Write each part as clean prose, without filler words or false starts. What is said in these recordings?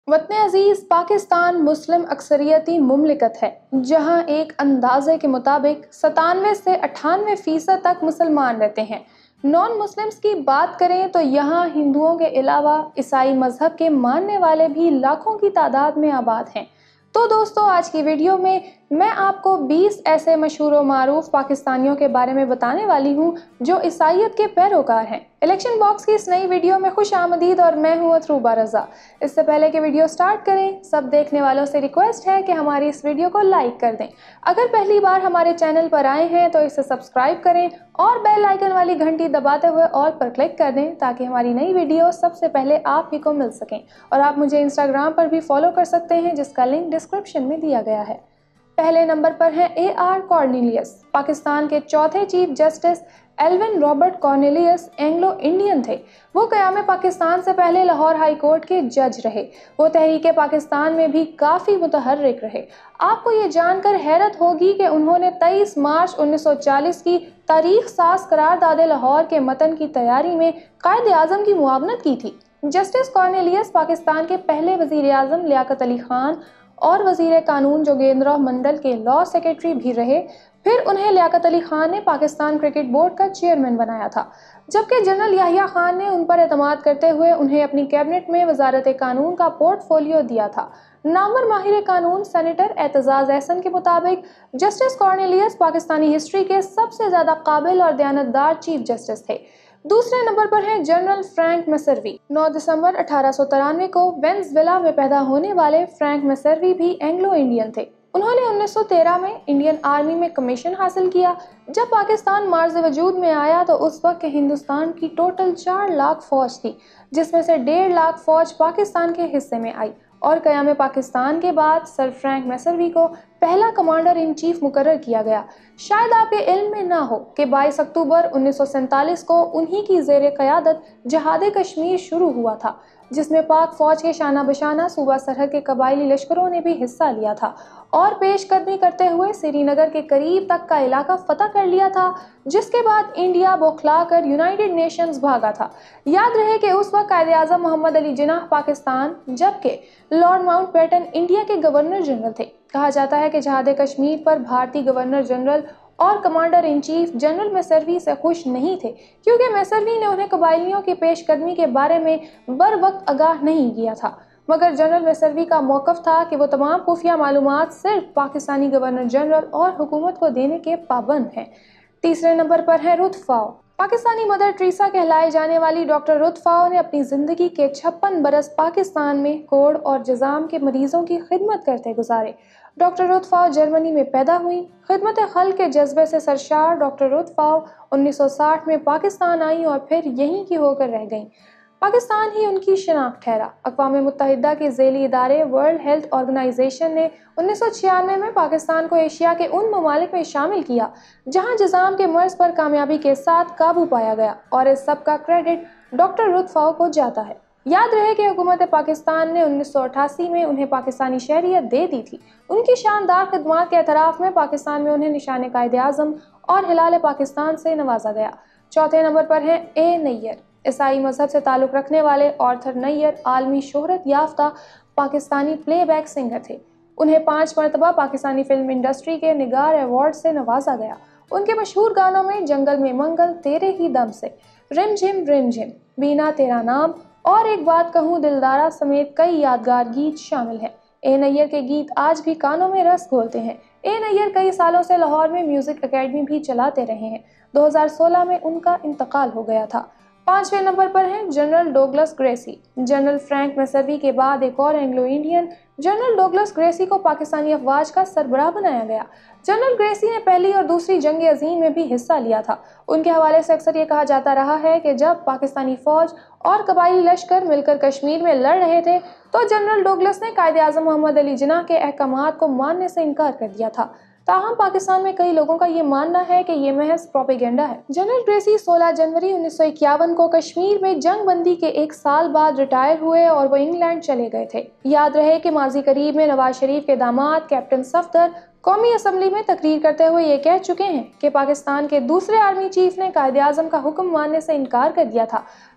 वतन अजीज़ पाकिस्तान मुस्लिम अक्सरियती मुमलिकत है जहाँ एक अंदाजे के मुताबिक 97 से 98% तक मुसलमान रहते हैं। नॉन मुस्लिम्स की बात करें तो यहाँ हिंदुओं के अलावा ईसाई मजहब के मानने वाले भी लाखों की तादाद में आबाद हैं। तो दोस्तों, आज की वीडियो में मैं आपको 20 ऐसे मशहूर व मारूफ पाकिस्तानियों के बारे में बताने वाली हूँ जो ईसाईयत के पैरोकार हैं। इलेक्शन बॉक्स की इस नई वीडियो में खुश आमदीद और मैं हूँ अथरूबा रज़ा। इससे पहले कि वीडियो स्टार्ट करें, सब देखने वालों से रिक्वेस्ट है कि हमारी इस वीडियो को लाइक कर दें। अगर पहली बार हमारे चैनल पर आए हैं तो इसे सब्सक्राइब करें और बेल आइकन वाली घंटी दबाते हुए ऑल पर क्लिक कर दें ताकि हमारी नई वीडियो सबसे पहले आप ही को मिल सकें। और आप मुझे इंस्टाग्राम पर भी फॉलो कर सकते हैं जिसका लिंक डिस्क्रिप्शन में दिया गया है। पहले नंबर पर है A.R. कॉर्नेलियस। पाकिस्तान के चौथे chief justice Alvin Robert Cornelius Anglo Indian थे। वो क़याम पाकिस्तान से पहले लाहौर हाई कोर्ट के जज रहे। वो तहरीक पाकिस्तान में भी काफ़ी मुतहर्रिक रहे। आपको ये जानकर हैरत होगी कि उन्होंने 23 मार्च 1940 की तारीख साज करारदाद लाहौर के मतन की तैयारी में कायद आज़म की मुआवनत की थी। जस्टिस कॉर्नेलियस पाकिस्तान के पहले वज़ीर आज़म लियाकत अली खान और वज़ीर कानून जोगेंद्र मंडल के लॉ सेक्रेटरी भी रहे। फिर उन्हें लियाकत अली खान ने पाकिस्तान क्रिकेट बोर्ड का चेयरमैन बनाया था, जबकि जनरल याहिया खान ने उन पर एतमाद करते हुए उन्हें अपनी कैबिनेट में वजारत कानून का पोर्टफोलियो दिया था। नामवर माहिर कानून सेनेटर एतजाज एहसन के मुताबिक जस्टिस कॉर्नेलियस पाकिस्तानी हिस्ट्री के सबसे ज़्यादा काबिल और दयानतदार चीफ जस्टिस थे। दूसरे नंबर पर है जनरल फ्रैंक मैसर्वी। 9 दिसंबर 1893 को वेनेज़ुएला में पैदा होने वाले फ्रैंक मैसर्वी भी एंग्लो इंडियन थे। उन्होंने 1913 में इंडियन आर्मी में कमीशन हासिल किया। जब पाकिस्तान मार्ज़ वजूद में आया तो उस वक्त हिंदुस्तान की टोटल 4 लाख फौज थी, जिसमें से 1.5 लाख फौज पाकिस्तान के हिस्से में आई और क़याम पाकिस्तान के बाद सर फ्रैंक मैसर्वी को पहला कमांडर इन चीफ मुकर्रर किया गया। शायद आपके इल्म में ना हो कि 22 अक्टूबर 1947 को उन्हीं की ज़ेर क़यादत जहाद कश्मीर शुरू हुआ था, जिसमें पाक फ़ौज के शाना बशाना सूबा सरहद के कबायली लश्करों ने भी हिस्सा लिया था और पेशकदमी करते हुए श्रीनगर के करीब तक का इलाका फतह कर लिया था, जिसके बाद इंडिया बौखला कर यूनाइटेड नेशंस भागा था। याद रहे कि उस वक्त कायद आज़म मोहम्मद अली जिन्नाह पाकिस्तान जबकि लॉर्ड माउंटबेटन इंडिया के गवर्नर जनरल थे। कहा जाता है कि जहाद कश्मीर पर भारतीय गवर्नर जनरल और commander in chief general Messervy से खुश नहीं थे, क्योंकि मैसर्वी ने उन्हें कबायलियों की पेशकदमी के बारे में बर वक्त आगाह नहीं किया था। मगर जनरल मैसर्वी का मौक़िफ़ था कि वो तमाम खुफिया मालूमात सिर्फ पाकिस्तानी गवर्नर जनरल और हुकूमत को देने के पाबंद हैं। तीसरे नंबर पर है Ruth Pfau. Pakistani Mother Teresa कहलाए जाने वाली डॉक्टर रुथ फ़ाओ ने अपनी ज़िंदगी के 56 बरस पाकिस्तान में कोढ़ और जज़ाम के मरीज़ों की खिदमत करते गुजारे। डॉक्टर रुथ फ़ाओ जर्मनी में पैदा हुई। खिदमत खल्क़ के जज्बे से सरशार डॉक्टर रुथ फ़ाओ 1960 में पाकिस्तान आई और फिर यहीं की होकर रह गईं। पाकिस्तान ही उनकी शनाख्त ठहरा। अक़वाम मुत्तहिदा के ज़ेली इदारे वर्ल्ड हेल्थ ऑर्गेनाइजेशन ने 1996 में पाकिस्तान को एशिया के उन ममालिक में शामिल किया जहां जज़ाम के मर्ज़ पर कामयाबी के साथ काबू पाया गया, और इस सब का क्रेडिट डॉक्टर रुथ फ़ाओ को जाता है। याद रहे कि हुकूमत पाकिस्तान ने 1988 में उन्हें पाकिस्तानी शहरियत दे दी थी। उनकी शानदार खिदमात के एतराफ़ में पाकिस्तान में उन्हें निशान कायद आज़म और हिलाल पाकिस्तान से नवाजा गया। चौथे नंबर पर है ए नैयर। ईसाई मजहब से ताल्लुक़ रखने वाले आर्थर नैयर आलमी शोहरत याफ्ता पाकिस्तानी प्लेबैक सिंगर थे। उन्हें 5 मरतबा पाकिस्तानी फिल्म इंडस्ट्री के निगार अवार्ड से नवाजा गया। उनके मशहूर गानों में जंगल में मंगल, तेरे ही दम से, रिम झिम, बीना तेरा नाम और एक बात कहूँ दिलदारा समेत कई यादगार गीत शामिल हैं। ए नैयर के गीत आज भी कानों में रस घोलते हैं। ए नैयर कई सालों से लाहौर में म्यूज़िक एकेडमी भी चलाते रहे हैं। 2016 में उनका इंतकाल हो गया था। 5वें नंबर पर हैं general Douglas Gracey. General Frank Messervy के बाद एक और Anglo Indian general Douglas Gracey को पाकिस्तानी अफवाज का सरबराह बनाया गया। जनरल ग्रेसी ने पहली और दूसरी जंग अजीम में भी हिस्सा लिया था। उनके हवाले से अक्सर ये कहा जाता रहा है कि जब पाकिस्तानी फौज और कबायली लश्कर मिलकर कश्मीर में लड़ रहे थे तो जनरल डोगलस ने कायद आज़म मोहम्मद अली जिन्नाह के अहकामात को मानने से इनकार कर दिया था। ताहम पाकिस्तान में कई लोगों का ये मानना है कि ये महज प्रोपेगेंडा है। जनरल ग्रेसी 16 जनवरी 1951 को कश्मीर में जंग बंदी के 1 साल बाद रिटायर हुए और वो इंग्लैंड चले गए थे। याद रहे कि माजी करीब में नवाज शरीफ के दामाद कैप्टन सफदर कौमी असम्बली में तकरीर करते हुए ये कह चुके हैं कि पाकिस्तान के दूसरे आर्मी चीफ ने कायद आज़म का हुक्म मानने से इनकार कर दिया था।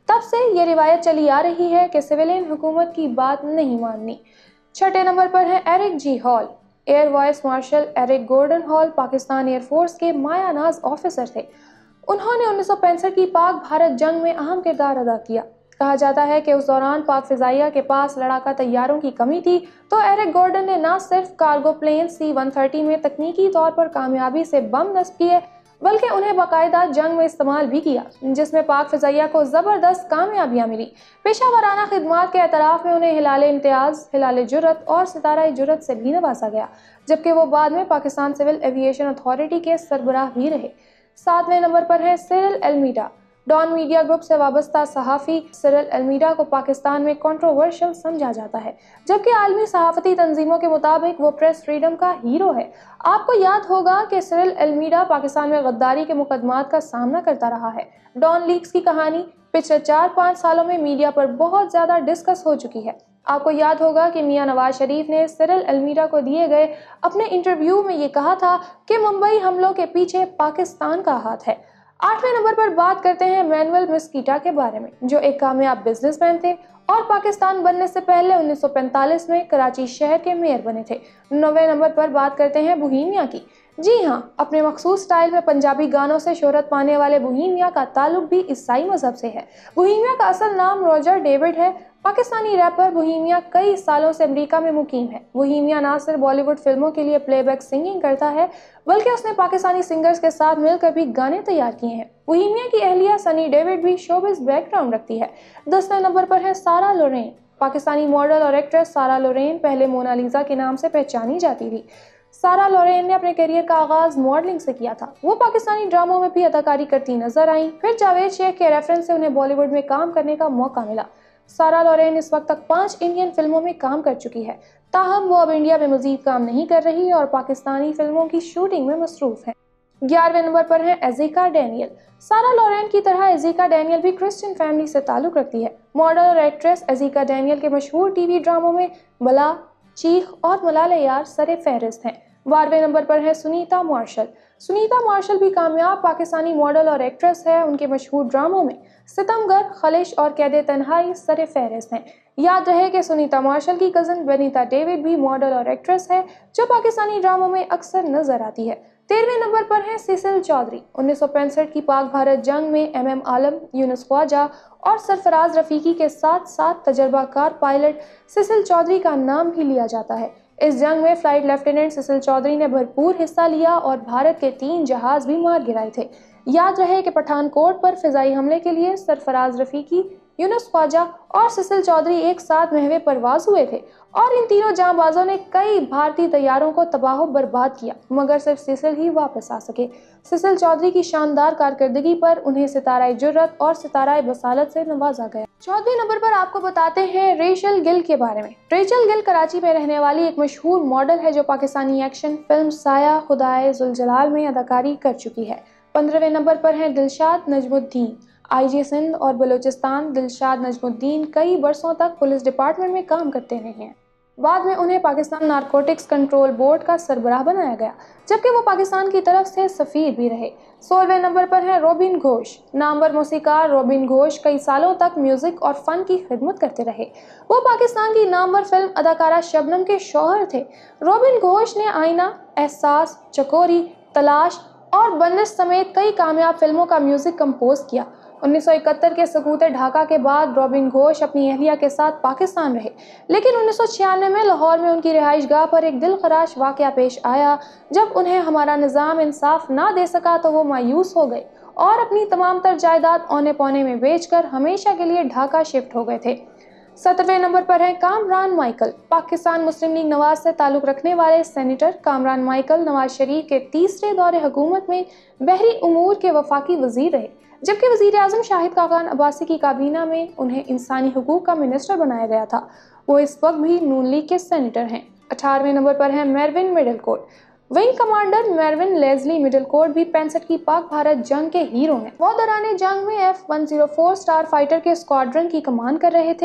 तब से ये रिवायत चली आ रही है कि सिविलियन हुकूमत की बात नहीं माननी। छठे नंबर पर है Eric G Hall. Air vice marshal Eric Gordon Hall Pakistan air force के मायानाज ऑफिसर थे। उन्होंने 1965 की पाक भारत जंग में अहम किरदार अदा किया। कहा जाता है कि उस दौरान पाक फिजाइया के पास लड़ाका तैयारों की कमी थी, तो एरिक गॉर्डन ने न सिर्फ कार्गो प्लेन C-130 में तकनीकी तौर पर कामयाबी से बम नस्ब किए, बल्कि उन्हें बाकायदा जंग में इस्तेमाल भी किया, जिसमें पाक फिजाइया को ज़बरदस्त कामयाबियां मिली। पेशा वाराना खिदमात के एतराफ़ में उन्हें हिलाल इम्तियाज़, हिलाल जुर्रत और सितारा जुर्रत से भी नवाजा गया, जबकि वो बाद में पाकिस्तान सिविल एविएशन अथॉरिटी के सरबराह भी रहे। सातवें नंबर पर है Cyril Almeida. Dawn media group से वाबस्ता सहाफ़ी सिरिल अल्मीडा को पाकिस्तान में कंट्रोवर्शियल समझा जाता है, जबकि आलमी सहाफ़ती तंजीमों के मुताबिक वो प्रेस फ्रीडम का हीरो है। आपको याद होगा कि सिरिल अल्मीडा पाकिस्तान में गद्दारी के मुकदमात का सामना करता रहा है। डॉन लीक्स की कहानी पिछले 4-5 सालों में मीडिया पर बहुत ज़्यादा डिस्कस हो चुकी है। आपको याद होगा कि मियां नवाज शरीफ ने सिरिल अल्मीडा को दिए गए अपने इंटरव्यू में ये कहा था कि मुंबई हमलों के पीछे पाकिस्तान का हाथ है। 8वें नंबर पर बात करते हैं मैनुअल मस्कीटा के बारे में, जो एक कामयाब बिजनेसमैन थे और पाकिस्तान बनने से पहले 1945 में कराची शहर के मेयर बने थे। 9वें नंबर पर बात करते हैं बोहेमिया की। जी हाँ, अपने मखसूस स्टाइल में पंजाबी गानों से शोहरत पाने वाले बोहेमिया का ताल्लुक भी ईसाई मजहब से है। बोहेमिया का असल नाम रॉजर डेविड है। पाकिस्तानी रैपर बोहेमिया कई सालों से अमेरिका में मुकीम है। बोहेमिया ना सिर्फ बॉलीवुड फिल्मों के लिए प्लेबैक सिंगिंग करता है, बल्कि उसने पाकिस्तानी सिंगर्स के साथ मिलकर भी गाने तैयार किए हैं। बोहेमिया की अहलिया सनी डेविड भी शोबिज़ बैकग्राउंड रखती है। 10वें नंबर पर है सारा लोरेन। पाकिस्तानी मॉडल और एक्ट्रेस सारा लोरेन पहले मोनालिसा के नाम से पहचानी जाती थी। सारा लोरेन ने अपने करियर का आगाज मॉडलिंग से किया था। वो पाकिस्तानी ड्रामों में भी अदाकारी करती नजर आईं। फिर जावेद शेख के रेफरेंस से उन्हें बॉलीवुड में काम करने का मौका मिला। सारा लोरेन इस वक्त तक 5 इंडियन फिल्मों में काम कर चुकी है। ताहम वो अब इंडिया में मजीद काम नहीं कर रही और पाकिस्तानी फिल्मों की शूटिंग में मसरूफ है। 11वें नंबर पर है एज़िका डैनियल। सारा लोरेन की तरह एज़िका डैनियल भी क्रिश्चियन फैमिली से ताल्लुक रखती है। मॉडल और एक्ट्रेस एज़िका डैनियल के मशहूर टीवी ड्रामों में बला, चीख और मलाले यार सरे फहरिस्त हैं। 12वें नंबर पर है सुनीता मार्शल। सुनीता मार्शल भी कामयाब पाकिस्तानी मॉडल और एक्ट्रेस है। उनके मशहूर ड्रामों में सितमगर, खलिश और कैदे तन्हाई सरे फहरिस्त हैं। याद रहे कि सुनीता मार्शल की कज़न बेनीता डेविड भी मॉडल और एक्ट्रेस है, जो पाकिस्तानी ड्रामों में अक्सर नजर आती है। 13वें नंबर पर है सिसिल चौधरी। 1965 की पाक भारत जंग में MM आलम, यूनुस ख्वाजा और सरफराज रफीकी के साथ साथ तजर्बाकार पायलट सिसिल चौधरी का नाम भी लिया जाता है। इस जंग में फ्लाइट लेफ्टिनेंट सिसिल चौधरी ने भरपूर हिस्सा लिया और भारत के 3 जहाज भी मार गिराए थे। याद रहे कि पठानकोट पर फिजाई हमले के लिए सरफराज रफीकी, यूनुस ख्वाजा और सिसिल चौधरी एक साथ महवे परवाज हुए थे और इन तीनों जांबाजों ने कई भारतीय तैयारों को तबाह बर्बाद किया, मगर सिर्फ सिसिल ही वापस आ सके। सिसिल चौधरी की शानदार कारकर्दगी पर उन्हें सितारा जुर्रत और सितारा बसालत से नवाजा गया। 14वें नंबर पर आपको बताते हैं रेचल गिल के बारे में। रेचल गिल कराची में रहने वाली एक मशहूर मॉडल है, जो पाकिस्तानी एक्शन फिल्म साया खुदाए जुलजलाल में अदाकारी कर चुकी है। 15वें नंबर पर है दिलशाद नजमुद्दीन। IG सिंध और बलूचिस्तान दिलशाद नजमुद्दीन कई बरसों तक पुलिस डिपार्टमेंट में काम करते रहे हैं। बाद में उन्हें पाकिस्तान नारकोटिक्स कंट्रोल बोर्ड का सरबराह बनाया गया, जबकि वो पाकिस्तान की तरफ से सफीर भी रहे। 16वें नंबर पर है रॉबिन घोष। नामवर मौसीकार रॉबिन घोष कई सालों तक म्यूजिक और फन की खिदमत करते रहे। वो पाकिस्तान की नामवर फिल्म अदाकारा शबनम के शौहर थे। रॉबिन घोष ने आईना, एहसास, चकोरी, तलाश और बंदिश समेत कई कामयाब फिल्मों का म्यूजिक कंपोज किया। 1971 के सकूत ढाका के बाद रॉबिन घोष अपनी अहलिया के साथ पाकिस्तान रहे, लेकिन 1996 में लाहौर में उनकी रिहाइश गाह पर एक दिलखराश वाकया पेश आया। जब उन्हें हमारा निज़ाम इंसाफ ना दे सका तो वो मायूस हो गए और अपनी तमाम तर जायदाद औने पौने में बेचकर हमेशा के लिए ढाका शिफ्ट हो गए थे। 17वें नंबर पर है Kamran Michael. Pakistan Muslim League Nawaz से ताल्लुक़ रखने वाले सेनेटर कामरान माइकल नवाज शरीफ के तीसरे दौरे हुकूमत में बहरी उमूर के वफाकी वजीर रहे, जबकि वजीर आज़म शाहिद खाकान अब्बासी की काबीना में उन्हें इंसानी हुकूक का मिनिस्टर बनाया गया था। वो इस वक्त भी नून लीग के सेनेटर हैं। 18वें नंबर पर है Mervyn Middlecoat. Wing commander Mervyn Leslie Middlecoat भी 65 की पाक भारत जंग के हीरो हैं। वो दौरान जंग में F-104 स्टार फाइटर के स्क्वाड्रन की कमान कर रहे थे।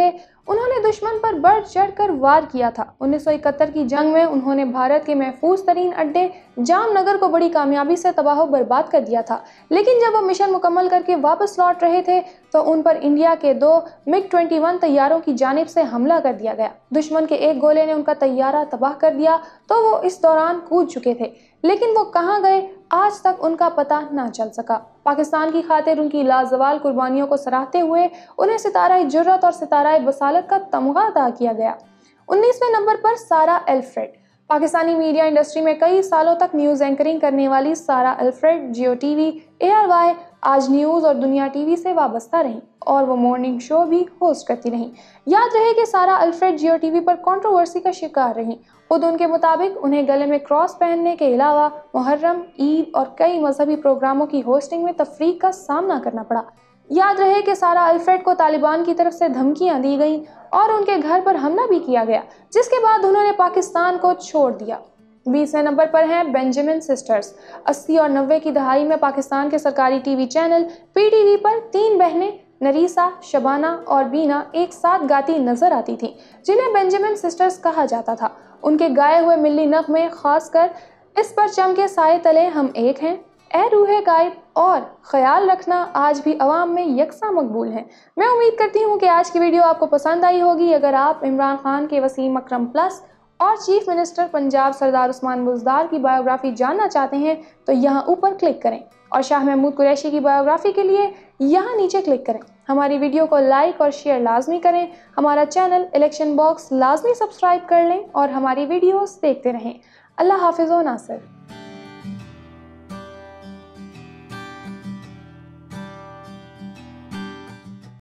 उन्होंने दुश्मन पर बढ़ चढ़कर वार किया था। 1971 की जंग में उन्होंने भारत के महफूज तरीन अड्डे जामनगर को बड़ी कामयाबी से तबाह बर्बाद कर दिया था। लेकिन जब वो मिशन मुकम्मल करके वापस लौट रहे थे तो उन पर इंडिया के 2 MiG-21 तैयारों की जानिब से हमला कर दिया गया। दुश्मन के एक गोले ने उनका तैयारा तबाह कर दिया तो वो इस दौरान कूद चुके थे, लेकिन वो कहाँ गए आज तक उनका पता ना चल सका। पाकिस्तान की खातिर उनकी लाजवाल कुर्बानियों को सराहते हुए उन्हें सितारा जुर्रत और सितारा बसालत का तमगा अता किया गया। 19वें नंबर पर सारा अल्फ्रेड। पाकिस्तानी मीडिया इंडस्ट्री में कई सालों तक न्यूज़ एंकरिंग करने वाली Sarah Alfred Geo TV, ARY, Aaj news और दुनिया टीवी से वाबस्ता रहीं और वो मॉर्निंग शो भी होस्ट करती रहीं। याद रहे कि सारा अल्फ्रेड जियो टीवी पर कंट्रोवर्सी का शिकार रहीं। खुद उनके मुताबिक उन्हें गले में क्रॉस पहनने के अलावा मुहर्रम, ईद और कई मजहबी प्रोग्रामों की होस्टिंग में तफरीक का सामना करना पड़ा। याद रहे कि सारा अल्फ्रेड को तालिबान की तरफ से धमकियां दी गईं और उनके घर पर हमला भी किया गया, जिसके बाद उन्होंने पाकिस्तान को छोड़ दिया। 20वें नंबर पर हैं बेंजामिन सिस्टर्स। 80 और 90 की दहाई में पाकिस्तान के सरकारी टीवी चैनल PTV पर 3 बहनें नरीसा, शबाना और बीना एक साथ गाती नजर आती थीं, जिन्हें बेंजामिन सिस्टर्स कहा जाता था। उनके गाए हुए मिल्ली नग़मे खासकर इस पर चमके साए तले हम एक हैं, ए रूहे गायब और ख्याल रखना आज भी अवाम में यकसा मकबूल हैं। मैं उम्मीद करती हूँ कि आज की वीडियो आपको पसंद आई होगी। अगर आप इमरान खान के वसीम अकरम प्लस और चीफ मिनिस्टर पंजाब सरदार उस्मान बुज़दार की बायोग्राफी जानना चाहते हैं तो यहाँ ऊपर क्लिक करें और शाह महमूद कुरैशी की बायोग्राफी के लिए यहाँ नीचे क्लिक करें। हमारी वीडियो को लाइक और शेयर लाजमी करें। हमारा चैनल इलेक्शन बॉक्स लाजमी सब्सक्राइब कर लें और हमारी वीडियोस देखते रहें। अल्लाह हाफिज़ व नासिर।